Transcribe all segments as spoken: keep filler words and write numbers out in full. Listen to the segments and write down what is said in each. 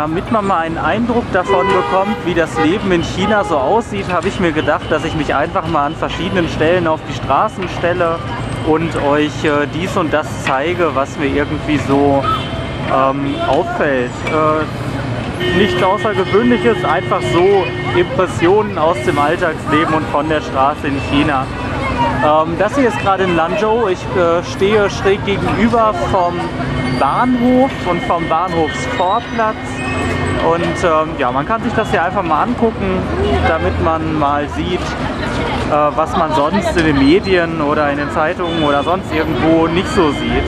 damit man mal einen Eindruck davon bekommt, wie das Leben in China so aussieht, habe ich mir gedacht, dass ich mich einfach mal an verschiedenen Stellen auf die Straßen stelle und euch äh, dies und das zeige, was mir irgendwie so ähm, auffällt. Äh, nichts Außergewöhnliches, einfach so Impressionen aus dem Alltagsleben und von der Straße in China. Ähm, das hier ist gerade in Lanzhou. Ich äh, stehe schräg gegenüber vom Bahnhof und vom Bahnhofsvorplatz. Und ähm, ja, man kann sich das hier einfach mal angucken, damit man mal sieht, äh, was man sonst in den Medien oder in den Zeitungen oder sonst irgendwo nicht so sieht.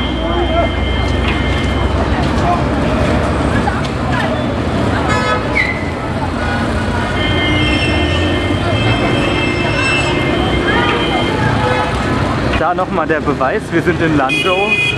Da nochmal der Beweis, wir sind in Lanzhou.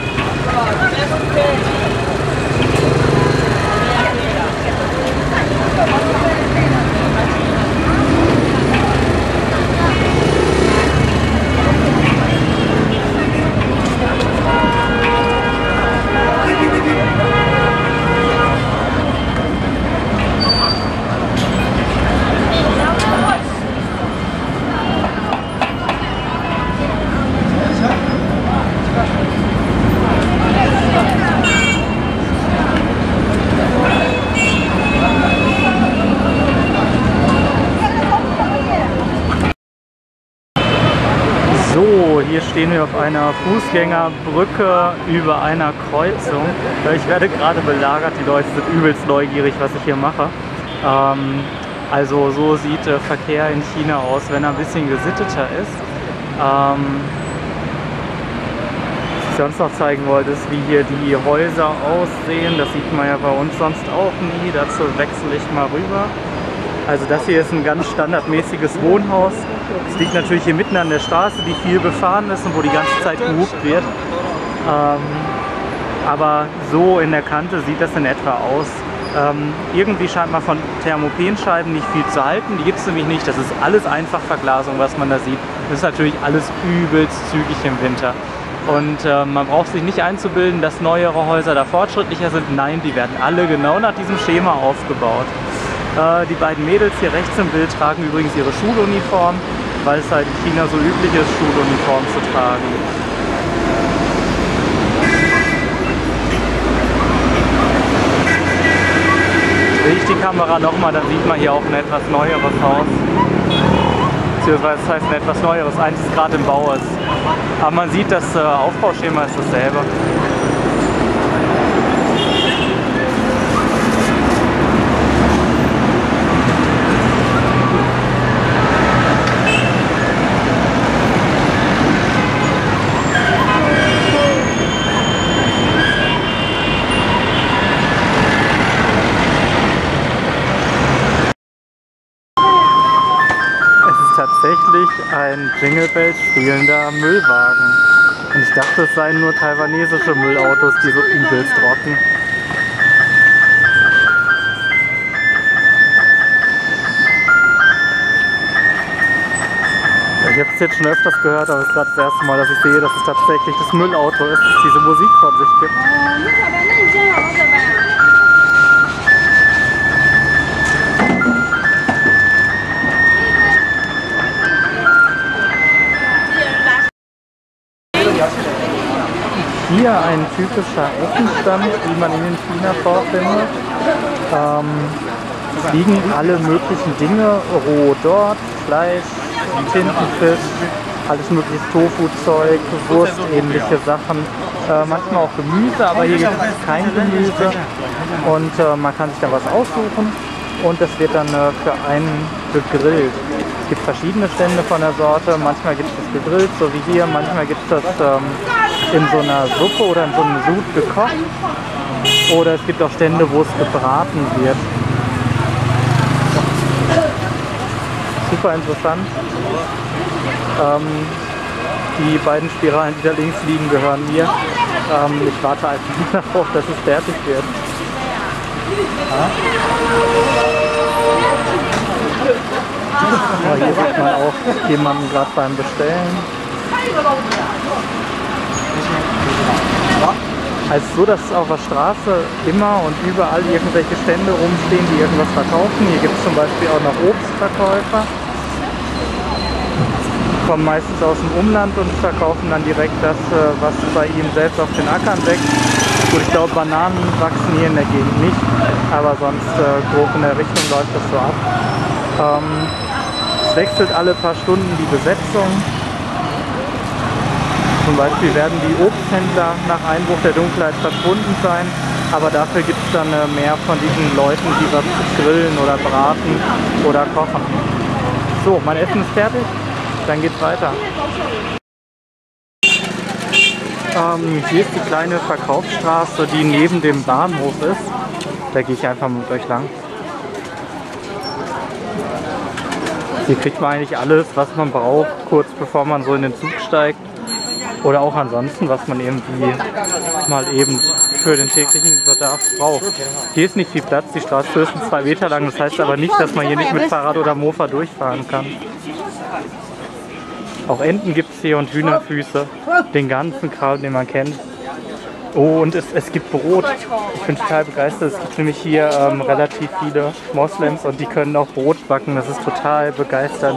So, hier stehen wir auf einer Fußgängerbrücke über einer Kreuzung. Ich werde gerade belagert, die Leute sind übelst neugierig, was ich hier mache. Ähm, also so sieht äh, Verkehr in China aus, wenn er ein bisschen gesitteter ist. Ähm, was ich sonst noch zeigen wollte, ist, wie hier die Häuser aussehen. Das sieht man ja bei uns sonst auch nie. Dazu wechsle ich mal rüber. Also das hier ist ein ganz standardmäßiges Wohnhaus. Es liegt natürlich hier mitten an der Straße, die viel befahren ist und wo die ganze Zeit gehupt wird. Ähm, aber so in der Kante sieht das in etwa aus. Ähm, irgendwie scheint man von Thermopenscheiben nicht viel zu halten. Die gibt es nämlich nicht. Das ist alles Einfachverglasung, was man da sieht. Das ist natürlich alles übelst zügig im Winter. Und äh, man braucht sich nicht einzubilden, dass neuere Häuser da fortschrittlicher sind. Nein, die werden alle genau nach diesem Schema aufgebaut. Äh, die beiden Mädels hier rechts im Bild tragen übrigens ihre Schuluniform, weil es halt in China so üblich ist, Schuluniform zu tragen. Drehe ich die Kamera nochmal, dann sieht man hier auch ein etwas neueres Haus. Beziehungsweise das heißt ein etwas neueres, eins ist gerade im Bau ist. Aber man sieht, das äh, Aufbauschema ist dasselbe. Tatsächlich ein Jingle Bells spielender Müllwagen. Und ich dachte, es seien nur taiwanesische Müllautos, die so übelst rocken. Ich habe es jetzt schon öfters gehört, aber es ist gerade das erste Mal, dass ich sehe, dass es tatsächlich das Müllauto ist, das diese Musik von sich gibt. Hier ein typischer Essenstand, wie man ihn in China vorfindet. Ähm, es liegen alle möglichen Dinge roh dort, Fleisch, Tintenfisch, alles mögliche Tofu-Zeug, Wurstähnliche Sachen, äh, manchmal auch Gemüse, aber hier gibt es kein Gemüse und äh, man kann sich da was aussuchen und das wird dann äh, für einen gegrillt. Es gibt verschiedene Stände von der Sorte, manchmal gibt es das gegrillt, so wie hier, manchmal gibt es das ähm, in so einer Suppe oder in so einem Sud gekocht oder es gibt auch Stände, wo es gebraten wird. Super interessant. Ähm, die beiden Spiralen, die da links liegen, gehören mir. Ähm, ich warte einfach darauf, dass es fertig wird. Ja. Ja, hier sieht man auch jemanden gerade beim Bestellen. Also so, dass auf der Straße immer und überall irgendwelche Stände rumstehen, die irgendwas verkaufen. Hier gibt es zum Beispiel auch noch Obstverkäufer. Kommen meistens aus dem Umland und verkaufen dann direkt das, was bei ihnen selbst auf den Ackern wächst. Gut, ich glaube, Bananen wachsen hier in der Gegend nicht, aber sonst äh, grob in der Richtung läuft das so ab. Ähm, es wechselt alle paar Stunden die Besetzung. Zum Beispiel werden die Obsthändler nach Einbruch der Dunkelheit verschwunden sein, aber dafür gibt es dann äh, mehr von diesen Leuten, die was grillen oder braten oder kochen. So, mein Essen ist fertig, dann geht's weiter. Ähm, hier ist die kleine Verkaufsstraße, die neben dem Bahnhof ist. Da gehe ich einfach mit euch lang. Hier kriegt man eigentlich alles, was man braucht, kurz bevor man so in den Zug steigt. Oder auch ansonsten, was man irgendwie mal eben für den täglichen Bedarf braucht. Hier ist nicht viel Platz, die Straße ist höchstens zwei Meter lang. Das heißt aber nicht, dass man hier nicht mit Fahrrad oder Mofa durchfahren kann. Auch Enten gibt es hier und Hühnerfüße. Den ganzen Kram, den man kennt. Oh, und es, es gibt Brot. Ich bin total begeistert. Es gibt nämlich hier ähm, relativ viele Moslems und die können auch Brot backen. Das ist total begeisternd.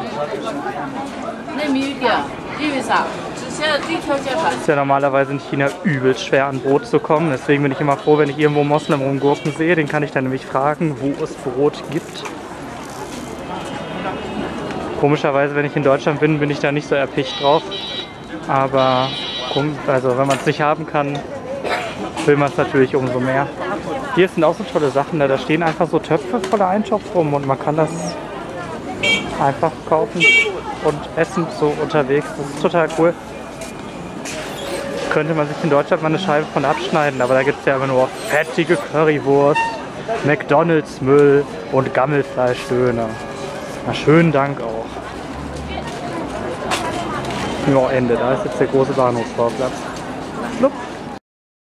Es ist ja normalerweise in China übelst schwer an Brot zu kommen. Deswegen bin ich immer froh, wenn ich irgendwo Moslem rumgurken sehe. Den kann ich dann nämlich fragen, wo es Brot gibt. Komischerweise, wenn ich in Deutschland bin, bin ich da nicht so erpicht drauf. Aber also, wenn man es nicht haben kann, will man es natürlich umso mehr. Hier sind auch so tolle Sachen. Da stehen einfach so Töpfe voller Eintopf rum und man kann das einfach kaufen und essen so unterwegs. Das ist total cool. Könnte man sich in Deutschland mal eine Scheibe von abschneiden, aber da gibt es ja immer nur fettige Currywurst, McDonalds Müll und Gammelfleischdöner. Na, schönen Dank auch. Ja, Ende. Da ist jetzt der große Bahnhofsvorplatz. Schlupp.